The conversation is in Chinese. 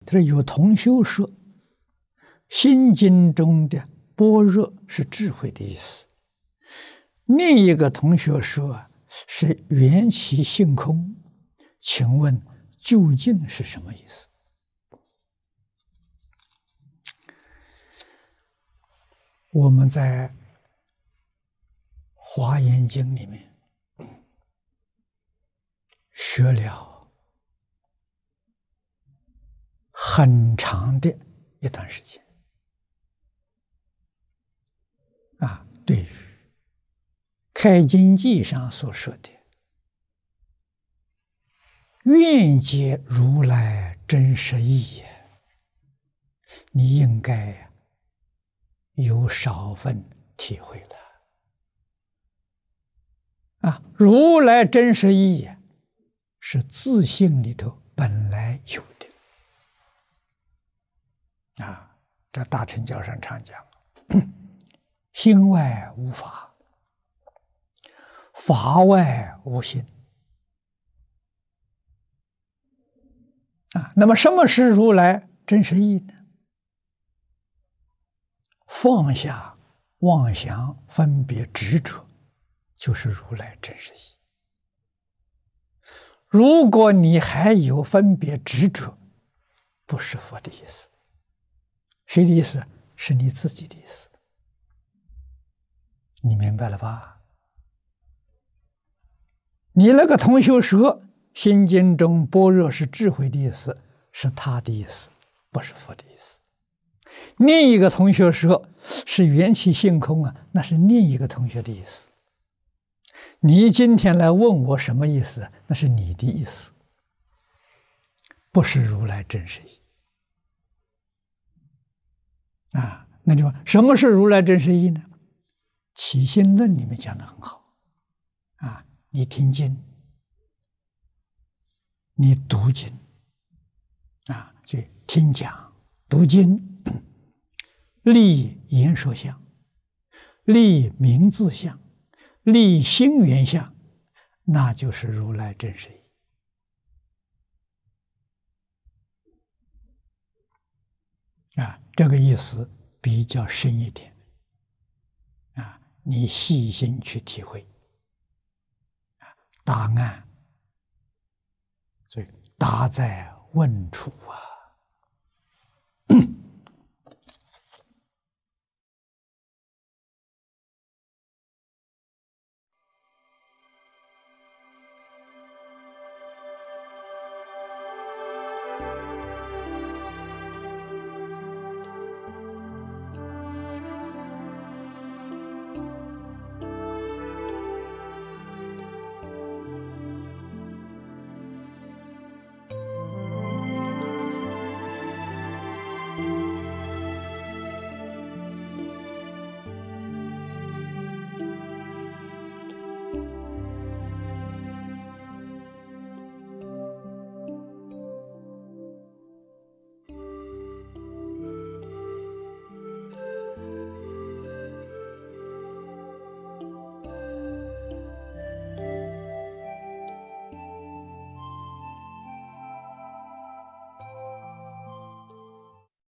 他说有同学说，心经中的般若是智慧的意思，另一个同学说是缘起性空，请问究竟是什么意思？我们在《华严经》里面学了很长的一段时间对于开经记上所说的愿解如来真实义，你应该有少分体会了如来真实义是自性里头本来有的这大乘教上常讲心外无法，法外无心那么什么是如来真实义呢？放下妄想分别执着，就是如来真实义。如果你还有分别执着，不是佛的意思。谁的意思？是你自己的意思。你明白了吧？你那个同学说心经中般若是智慧的意思，是他的意思，不是佛的意思。另一个同学说是缘起性空那是另一个同学的意思。你今天来问我什么意思，那是你的意思，不是如来真实义那就什么是如来真实义呢？起信论里面讲得很好你听经，你读经就听讲读经，立言说相，立名字相，立心缘相，那就是如来真实义这个意思比较深一点你细心去体会答案，所以答在问处